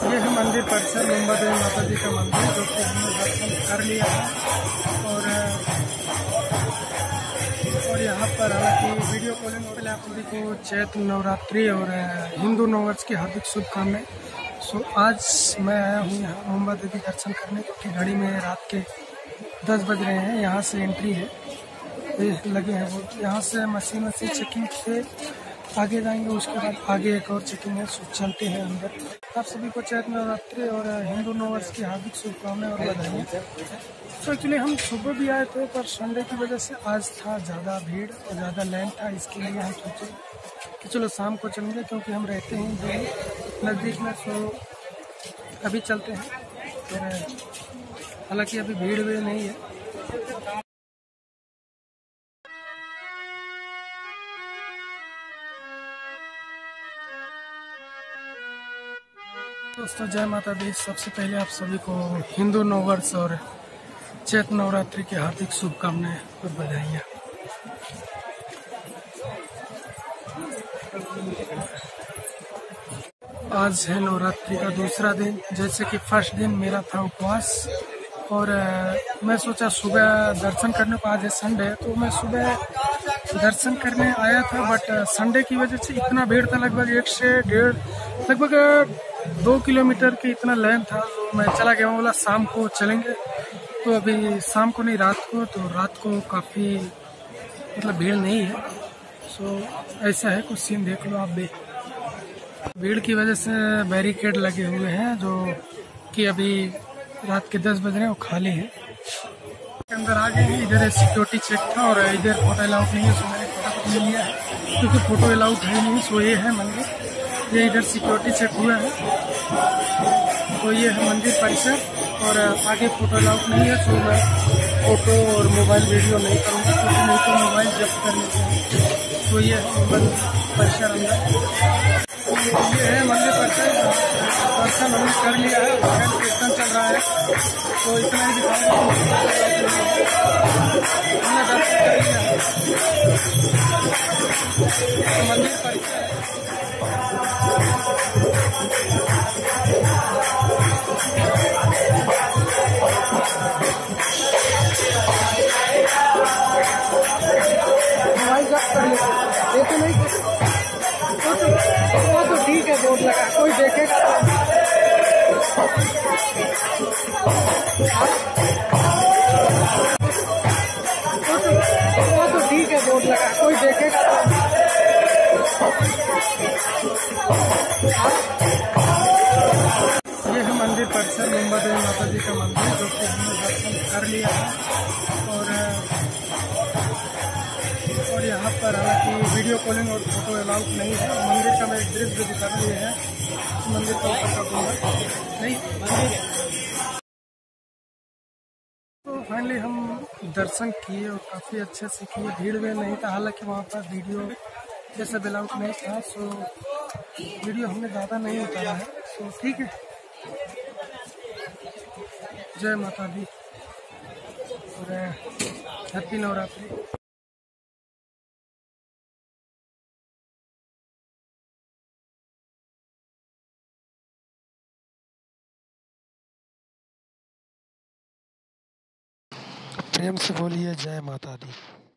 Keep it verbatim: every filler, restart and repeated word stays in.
ये है मंदिर परिसर मुंबा देवी माता जी का मंदिर, जो कि हमने दर्शन कर लिया है। और और यहाँ पर हालांकि वीडियो कॉलिंग हो पहले आप सभी को चैत्र नवरात्रि और हिंदू नववर्ष की हार्दिक शुभकामनाएं। सो आज मैं आया हूँ यहाँ मुंबा देवी दर्शन करने, जो कि घड़ी में रात के दस बज रहे हैं। यहाँ से एंट्री है, ये लगे हैं वो, यहाँ से मशीन मशीन चेकिंग से आगे जाएंगे, उसके बाद आगे एक और चेकिंग है। सो चलते हैं अंदर। आप सभी को चैत्र नवरात्रि और हिंदू नववर्ष की हार्दिक शुभकामनाएं और बधाइयाँ। तो एक्चुअली हम सुबह भी आए थे, पर संडे की वजह से आज था ज़्यादा भीड़ और ज़्यादा लाइन था, इसके लिए हम सोचे कि चलो शाम को चलेंगे, क्योंकि हम रहते हैं जो नज़दीक में। सो अभी चलते हैं फिर, हालांकि अभी भीड़ भी नहीं है। दोस्तों जय माता दी। सबसे पहले आप सभी को हिंदू नववर्ष और चैत्र नवरात्रि की हार्दिक शुभकामनाएं और बधाइयाँ। आज है नवरात्रि का दूसरा दिन। जैसे कि फर्स्ट दिन मेरा था उपवास, और मैं सोचा सुबह दर्शन करने को, आज है संडे, तो मैं सुबह दर्शन करने आया था, बट संडे की वजह से इतना भीड़ था, लगभग एक से डेढ़ लगभग दो किलोमीटर की इतना लाइन था। तो मैं चला गया, बोला शाम को चलेंगे। तो अभी शाम को नहीं, रात को, तो रात को काफ़ी मतलब भीड़ नहीं है। सो ऐसा है कुछ सीन, देख लो आप भी। भीड़ की वजह से बैरिकेड लगे हुए हैं, जो कि अभी रात के दस बज रहे हैं, वो खाली है। अंदर आ गए हैं। इधर सिक्योरिटी चेक था और इधर फोटो अलाउड नहीं है, सो मैंने फटाफट ले लिया है, क्योंकि फोटो अलाउड है नहीं। सो ये है मंदिर, ये इधर सिक्योरिटी चेक हुआ है। तो ये है मंदिर परिसर, और आगे फोटो अलाउड नहीं है। सो मैं फोटो और मोबाइल वीडियो नहीं करूँगा, क्योंकि नहीं तो मोबाइल जब्त कर लेते हैं। तो ये है मंदिर परिसर अंदर, ये है मंदिर परिसर। दर्शन हमने कर लिया है, भजन कीर्तन चल रहा है, तो इतना ही दिखाऊंगा। हमने दर्शन कर लिया है, तो मंदिर परिसर मोबाइल जब्त कर लेते हैं, देखे नहीं तो वो तो ठीक है, बोर्ड लगा, कोई देखेगा तो वो तो ठीक है, बोर्ड लगा, कोई देखेगा तो। ये है मंदिर परिसर मुंबा देवी माता जी का मंदिर, जो कि हमने दर्शन कर लिया है। और और यहाँ पर हालांकि वीडियो कॉलिंग और फोटो अलाउड नहीं है। मंदिर का मैं दृश्य दिखा रही है, मंदिर का ऊपर का गुंबद नहीं मंदिर है। तो फाइनली हम दर्शन किए और काफ़ी अच्छे से किए, भीड़ में नहीं था। हालांकि वहाँ पर वीडियो जैसा अलाउड नहीं था, सो वीडियो हमने ज़्यादा नहीं उतारा है। सो ठीक है, जय माता दी और हैप्पी नवरात्रि। प्रेम से बोलिए जय माता दी।